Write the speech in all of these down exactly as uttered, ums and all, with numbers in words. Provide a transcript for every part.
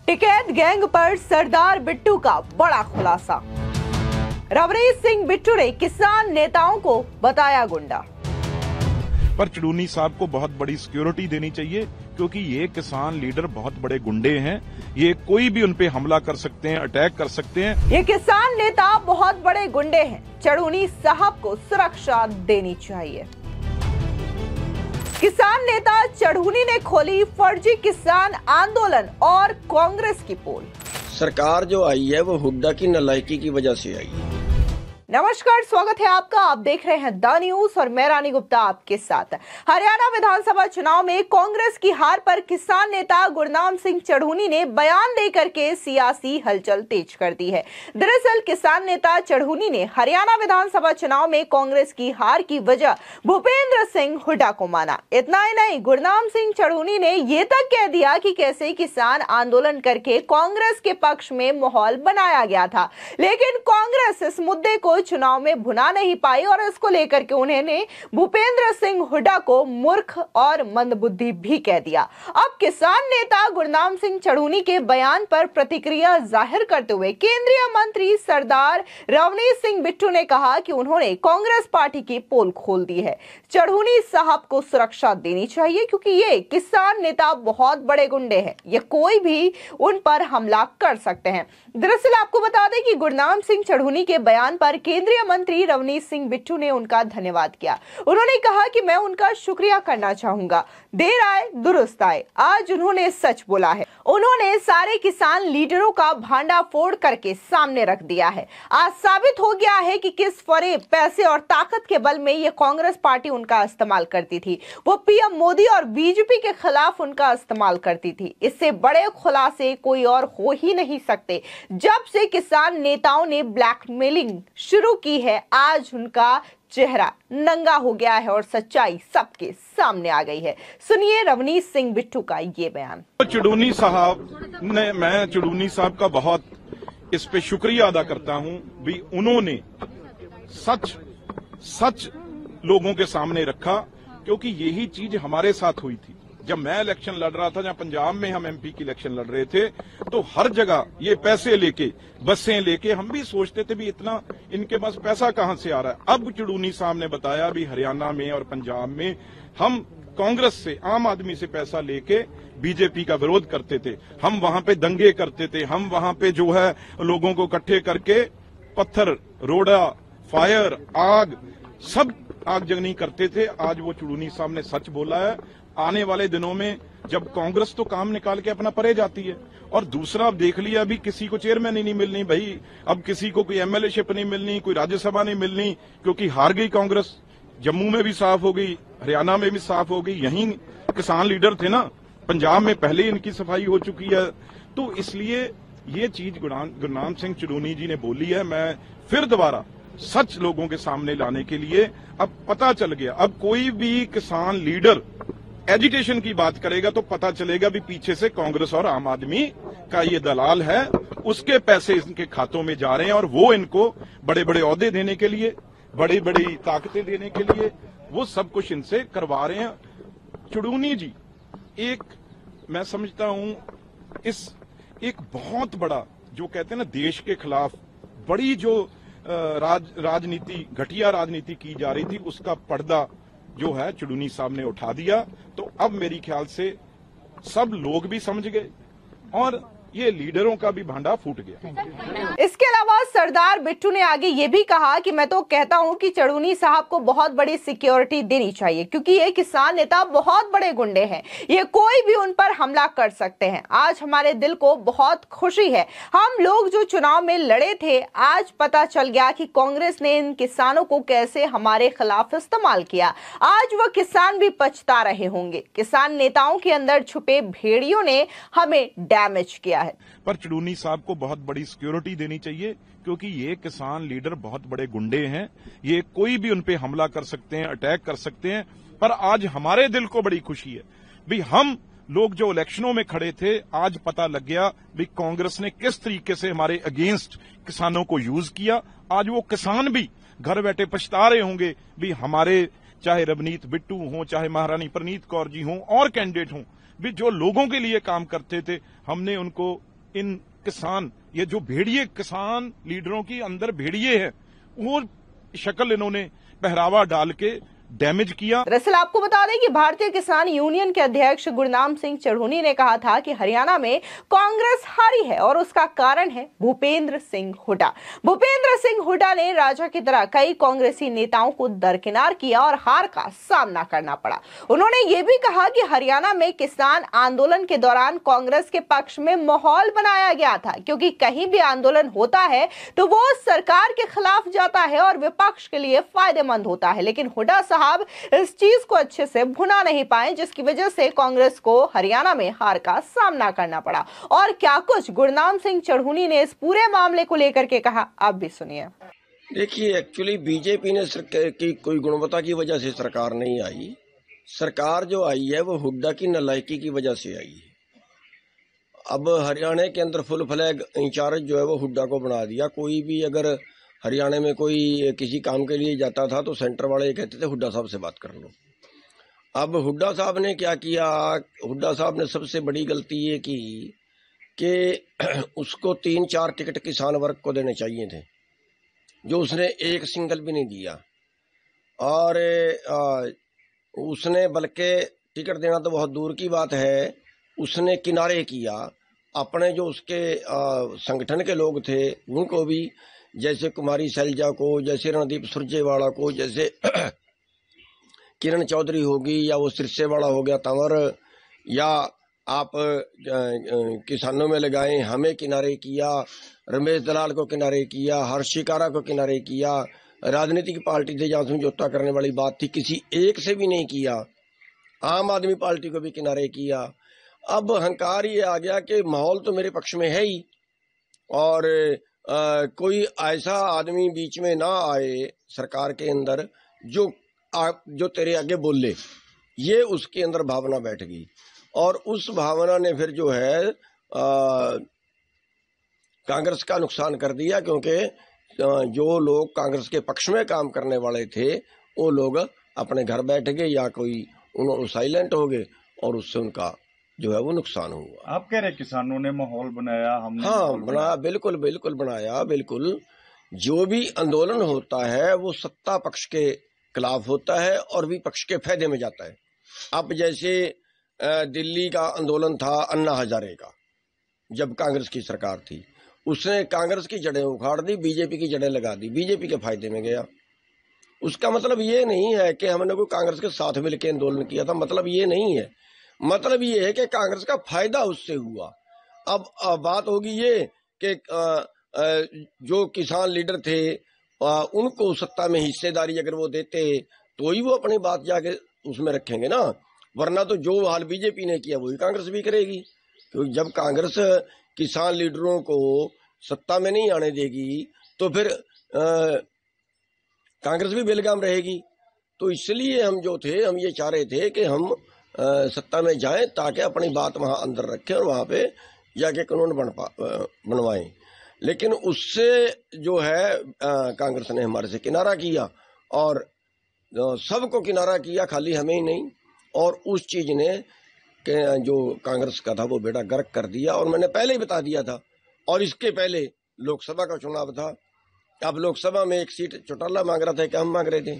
Tikait gang पर सरदार बिट्टू का बड़ा खुलासा। रवनीश सिंह बिट्टू ने किसान नेताओं को बताया गुंडा। पर चुड़ूनी साहब को बहुत बड़ी सिक्योरिटी देनी चाहिए क्योंकि ये किसान लीडर बहुत बड़े गुंडे हैं। ये कोई भी उन पे हमला कर सकते हैं, अटैक कर सकते हैं। ये किसान नेता बहुत बड़े गुंडे हैं, चुड़ूनी साहब को सुरक्षा देनी चाहिए। किसान नेता चढ़ूनी ने खोली फर्जी किसान आंदोलन और कांग्रेस की पोल। सरकार जो आई है वो हुड्डा की नालायकी की वजह से आई है। नमस्कार, स्वागत है आपका। आप देख रहे हैं द न्यूज और मैं रानी गुप्ता आपके साथ। हरियाणा विधानसभा चुनाव में कांग्रेस की हार पर किसान नेता गुरनाम सिंह चढ़ूनी ने बयान देकर के सियासी हलचल तेज कर दी है। दरअसल किसान नेता चढ़ूनी ने हरियाणा विधानसभा चुनाव में कांग्रेस की हार की वजह भूपेंद्र सिंह हुड्डा को माना। इतना ही नहीं, गुरनाम सिंह चढ़ूनी ने ये तक कह दिया कि कैसे किसान आंदोलन करके कांग्रेस के पक्ष में माहौल बनाया गया था, लेकिन कांग्रेस इस मुद्दे को चुनाव में भुना नहीं पाई और इसको लेकर के उन्होंने भूपेंद्र सिंह हुड्डा को मूर्ख और मंदबुद्धि भी कह दिया। अब किसान नेता गुरनाम सिंह चढ़ूनी के बयान पर प्रतिक्रिया जाहिर करते हुए केंद्रीय मंत्री सरदार रवनीश सिंह बिट्टू ने कहा कि उन्होंने कांग्रेस पार्टी की पोल खोल दी है। चढ़ूनी साहब को सुरक्षा देनी चाहिए क्योंकि ये किसान नेता बहुत बड़े गुंडे हैं, ये कोई भी उन पर हमला कर सकते हैं। दरअसल आपको बता दें कि गुरनाम सिंह चढ़ूनी के बयान पर केंद्रीय मंत्री रवनीश सिंह बिट्टू ने उनका धन्यवाद किया। उन्होंने कहा कि मैं उनका शुक्रिया करना चाहूंगा, देर आए दुरुस्त आए। आज उन्होंने सच बोला है। उन्होंने सारे किसान लीडरों का भांडा फोड़ करके सामने रख दिया है। आज साबित हो गया है कि किस फरेब, पैसे और ताकत के बल में ये कांग्रेस पार्टी उनका इस्तेमाल करती थी। वो पीएम मोदी और बीजेपी के खिलाफ उनका इस्तेमाल करती थी। इससे बड़े खुलासे कोई और हो ही नहीं सकते। जब से किसान नेताओं ने ब्लैकमेलिंग शुरू की है, आज उनका चेहरा नंगा हो गया है और सच्चाई सबके सामने आ गई है। सुनिए रवनीश सिंह बिट्टू का ये बयान। चुड़ूनी साहब ने, मैं चुड़ूनी साहब का बहुत इस पे शुक्रिया अदा करता हूं भी उन्होंने सच सच लोगों के सामने रखा, क्योंकि यही चीज हमारे साथ हुई थी। जब मैं इलेक्शन लड़ रहा था, जहां पंजाब में हम एमपी की इलेक्शन लड़ रहे थे, तो हर जगह ये पैसे लेके, बसें लेके, हम भी सोचते थे भी इतना इनके पास पैसा कहां से आ रहा है। अब चुड़ूनी साहब ने बताया भी हरियाणा में और पंजाब में हम कांग्रेस से, आम आदमी से पैसा लेके बीजेपी का विरोध करते थे, हम वहां पे दंगे करते थे, हम वहां पे जो है लोगों को इकट्ठे करके पत्थर, रोड़ा, फायर, आग, सब आगजनी करते थे। आज वो चुड़ूनी साहब ने सच बोला है। आने वाले दिनों में जब कांग्रेस तो काम निकाल के अपना परे जाती है, और दूसरा अब देख लिया, अभी किसी को चेयरमैन ही नहीं मिलनी भाई, अब किसी को कोई एमएलए शिप नहीं मिलनी, कोई राज्यसभा नहीं मिलनी, क्योंकि हार गई कांग्रेस। जम्मू में भी साफ हो गई, हरियाणा में भी साफ हो गई, यहीं किसान लीडर थे ना, पंजाब में पहले ही इनकी सफाई हो चुकी है। तो इसलिए ये चीज गुरनाम सिंह चुड़ूनी जी ने बोली है। मैं फिर दोबारा सच लोगों के सामने लाने के लिए, अब पता चल गया, अब कोई भी किसान लीडर एजिटेशन की बात करेगा तो पता चलेगा भी पीछे से कांग्रेस और आम आदमी का ये दलाल है, उसके पैसे इनके खातों में जा रहे हैं और वो इनको बड़े बड़े ओहदे देने के लिए, बड़ी बड़ी ताकतें देने के लिए वो सब कुछ इनसे करवा रहे हैं। चुड़ूनी जी एक, मैं समझता हूं इस एक बहुत बड़ा, जो कहते हैं ना देश के खिलाफ बड़ी जो राज, राजनीति, घटिया राजनीति की जा रही थी, उसका पर्दा जो है चुड़ूनी साहब ने उठा दिया। तो अब मेरी ख्याल से सब लोग भी समझ गए और ये लीडरों का भी भांडा फूट गया। इसके अलावा सरदार बिट्टू ने आगे ये भी कहा कि मैं तो कहता हूं कि चढ़ूनी साहब को बहुत बड़ी सिक्योरिटी देनी चाहिए क्योंकि ये किसान नेता बहुत बड़े गुंडे हैं, ये कोई भी उन पर हमला कर सकते हैं। आज हमारे दिल को बहुत खुशी है, हम लोग जो चुनाव में लड़े थे, आज पता चल गया कि कांग्रेस ने इन किसानों को कैसे हमारे खिलाफ इस्तेमाल किया। आज वह किसान भी पछता रहे होंगे। किसान नेताओं के अंदर छुपे भेड़ियों ने हमें डैमेज किया है। पर चुड़ूनी साहब को बहुत बड़ी सिक्योरिटी देनी चाहिए क्योंकि ये किसान लीडर बहुत बड़े गुंडे हैं, ये कोई भी उन पे हमला कर सकते हैं, अटैक कर सकते हैं। पर आज हमारे दिल को बड़ी खुशी है भी हम लोग जो इलेक्शनों में खड़े थे, आज पता लग गया भी कांग्रेस ने किस तरीके से हमारे अगेंस्ट किसानों को यूज किया। आज वो किसान भी घर बैठे पछता रहे होंगे भी हमारे, चाहे रवनीत बिट्टू हो, चाहे महारानी प्रनीत कौर जी हों और कैंडिडेट हों, भी जो लोगों के लिए काम करते थे, हमने उनको इन किसान, ये जो भेड़िए किसान लीडरों की अंदर भेड़िए हैं, वो शक्ल इन्होंने पहरावा डाल के डैमेज किया। दरअसल आपको बता दें कि भारतीय किसान यूनियन के अध्यक्ष गुरनाम सिंह चढ़ूनी ने कहा था कि हरियाणा में कांग्रेस हारी है और उसका कारण है भूपेंद्र सिंह हुड्डा। भूपेंद्र सिंह हुड्डा ने राजा की तरह कई कांग्रेसी नेताओं को दरकिनार किया और हार का सामना करना पड़ा। उन्होंने ये भी कहा कि हरियाणा में किसान आंदोलन के दौरान कांग्रेस के पक्ष में माहौल बनाया गया था, क्योंकि कहीं भी आंदोलन होता है तो वो सरकार के खिलाफ जाता है और विपक्ष के लिए फायदेमंद होता है। लेकिन हुड्डा साहब इस चीज को अच्छे से भुना नहीं पाए, जिसकी वजह से कांग्रेस को हरियाणा में हार का सामना करना पड़ा। और क्या कुछ गुरनाम सिंह चढ़ूनी ने इस पूरे मामले को लेकर के कहा, आप भी सुनिए। देखिए, एक्चुअली बीजेपी ने सरकार की कोई गुणवत्ता की वजह से सरकार नहीं आई। सरकार जो आई है वो हुड्डा की नालायकी की वजह से आई है। अब हरियाणा के अंदर फुल फ्लैग इंचार्ज जो है वो हुड्डा को बना दिया। कोई भी अगर हरियाणा में कोई किसी काम के लिए जाता था तो सेंटर वाले कहते थे हुड्डा साहब से बात कर लो। अब हुड्डा साहब ने क्या किया, हुड्डा साहब ने सबसे बड़ी गलती ये की कि उसको तीन चार टिकट किसान वर्ग को देने चाहिए थे, जो उसने एक सिंगल भी नहीं दिया। और आ, उसने बल्कि टिकट देना तो बहुत दूर की बात है, उसने किनारे किया अपने जो उसके आ, संगठन के लोग थे उनको भी, जैसे कुमारी सैलजा को, जैसे रणदीप सुरजेवाला को, जैसे किरण चौधरी होगी, या वो सिरसेवाला हो गया तंवर, या आप किसानों में लगाएं, हमें किनारे किया, रमेश दलाल को किनारे किया, हर्ष शिकारा को किनारे किया। राजनीतिक पार्टी से जहाँ समझौता करने वाली बात थी किसी एक से भी नहीं किया। आम आदमी पार्टी को भी किनारे किया। अब अहंकार ये आ गया कि माहौल तो मेरे पक्ष में है ही, और आ, कोई ऐसा आदमी बीच में ना आए सरकार के अंदर जो आ, जो तेरे आगे बोले, ये उसके अंदर भावना बैठ गई। और उस भावना ने फिर जो है आ, कांग्रेस का नुकसान कर दिया, क्योंकि जो लोग कांग्रेस के पक्ष में काम करने वाले थे वो लोग अपने घर बैठ गए या कोई उन्होंने साइलेंट हो गए, और उससे उनका जो है वो नुकसान हुआ। आप कह रहे किसानों ने माहौल बनाया, हमने हाँ बनाया, बिल्कुल बिल्कुल बनाया। बिल्कुल, जो भी आंदोलन होता है वो सत्ता पक्ष के खिलाफ होता है और विपक्ष के फायदे में जाता है। अब जैसे दिल्ली का आंदोलन था अन्ना हजारे का, जब कांग्रेस की सरकार थी, उसने कांग्रेस की जड़ें उखाड़ दी, बीजेपी की जड़ें लगा दी, बीजेपी के फायदे में गया। उसका मतलब ये नहीं है कि हमने कोई कांग्रेस के साथ मिलकर आंदोलन किया था, मतलब ये नहीं है। मतलब ये है कि कांग्रेस का फायदा उससे हुआ। अब, अब बात होगी ये कि जो किसान लीडर थे आ, उनको सत्ता में हिस्सेदारी अगर वो देते तो ही वो अपनी बात जाके उसमें रखेंगे ना, वरना तो जो हाल बीजेपी ने किया वही कांग्रेस भी करेगी। क्योंकि जब कांग्रेस किसान लीडरों को सत्ता में नहीं आने देगी तो फिर आ, कांग्रेस भी बेलगाम रहेगी। तो इसलिए हम जो थे हम ये चाह रहे थे कि हम आ, सत्ता में जाएं ताकि अपनी बात वहां अंदर रखें और वहां पे जाके कानून बन बनवाएं। लेकिन उससे जो है आ, कांग्रेस ने हमारे से किनारा किया और सबको किनारा किया, खाली हमें ही नहीं। और उस चीज ने जो कांग्रेस का था वो बेड़ा गर्क कर दिया। और मैंने पहले ही बता दिया था, और इसके पहले लोकसभा का चुनाव था। अब लोकसभा में एक सीट चौटाला मांग रहा था कि हम मांग रहे थे,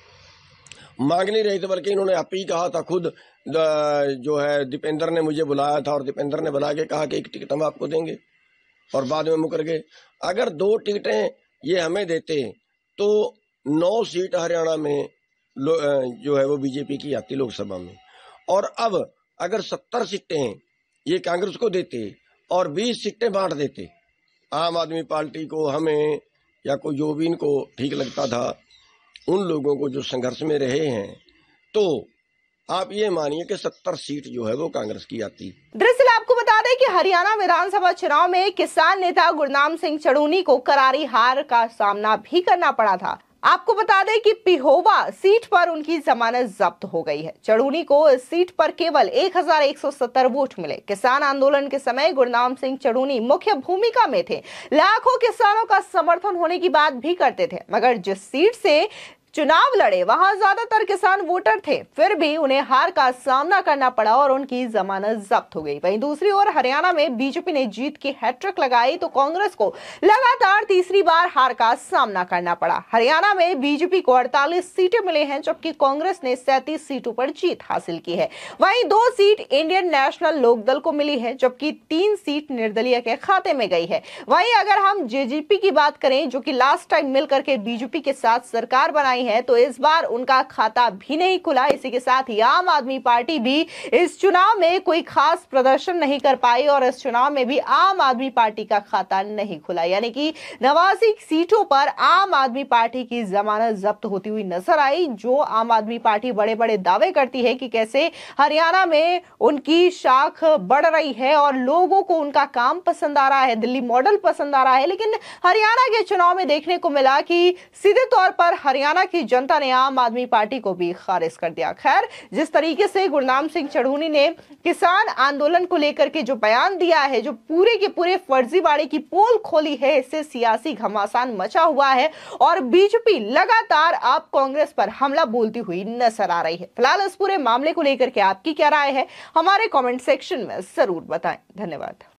मांग नहीं रहे थे, बल्कि इन्होंने आप ही कहा था खुद। जो है दीपेंद्र ने मुझे बुलाया था और दीपेंद्र ने बुला के कहा कि एक टिकट हम आपको देंगे, और बाद में मुकर गए। अगर दो टिकटें ये हमें देते तो नौ सीट हरियाणा में जो है वो बीजेपी की आती लोकसभा में। और अब अगर सत्तर सीटें ये कांग्रेस को देते और बीस सीटें बांट देते आम आदमी पार्टी को, हमें, या कोई जो भी इनको ठीक लगता था, उन लोगों को जो संघर्ष में रहे हैं, तो आप ये मानिए कि सत्तर सीट जो है वो कांग्रेस की आती। दरअसल आपको बता दें कि हरियाणा विधानसभा चुनाव में किसान नेता गुरनाम सिंह चढ़ूनी को करारी हार का सामना भी करना पड़ा था। आपको बता दें कि पिहोवा सीट पर उनकी जमानत जब्त हो गई है। चढ़ूनी को इस सीट पर केवल एक हजार एक सौ सत्तर वोट मिले। किसान आंदोलन के समय गुरनाम सिंह चढ़ूनी मुख्य भूमिका में थे, लाखों किसानों का समर्थन होने की बात भी करते थे, मगर जिस सीट से चुनाव लड़े, वहां ज्यादातर किसान वोटर थे, फिर भी उन्हें हार का सामना करना पड़ा और उनकी जमानत जब्त हो गई। वहीं दूसरी ओर हरियाणा में बीजेपी ने जीत की हैट्रिक लगाई तो कांग्रेस को लगातार तीसरी बार हार का सामना करना पड़ा। हरियाणा में बीजेपी को अड़तालीस सीटें मिली हैं, जबकि कांग्रेस ने सैंतीस सीटों पर जीत हासिल की है। वहीं दो सीट इंडियन नेशनल लोकदल को मिली है, जबकि तीन सीट निर्दलीय के खाते में गई है। वहीं अगर हम जेजेपी की बात करें, जो कि लास्ट टाइम मिलकर के बीजेपी के साथ सरकार बनाई है, तो इस बार उनका खाता भी नहीं खुला। इसी के साथ ही आम आदमी पार्टी भी इस चुनाव में कोई खास प्रदर्शन नहीं कर पाई और इस चुनाव में भी आम आदमी पार्टी का खाता नहीं खुला, यानी कि नवासी सीटों पर आम आदमी पार्टी की जमानत जब्त होती हुई नजर आई। जो आम आदमी पार्टी बड़े बड़े दावे करती है कि कैसे हरियाणा में उनकी शाख बढ़ रही है और लोगों को उनका काम पसंद आ रहा है, दिल्ली मॉडल पसंद आ रहा है, लेकिन हरियाणा के चुनाव में देखने को मिला कि सीधे तौर पर हरियाणा की जनता ने आम आदमी पार्टी को भी खारिज कर दिया। खैर, जिस तरीके से गुरनाम सिंह चढ़ूनी ने किसान आंदोलन को लेकर के जो बयान दिया है, जो पूरे के पूरे फर्जीवाड़े की पोल खोली है, इससे सियासी घमासान मचा हुआ है और बीजेपी लगातार अब कांग्रेस पर हमला बोलती हुई नजर आ रही है। फिलहाल इस पूरे मामले को लेकर के आपकी क्या राय है, हमारे कमेंट सेक्शन में जरूर बताएं। धन्यवाद।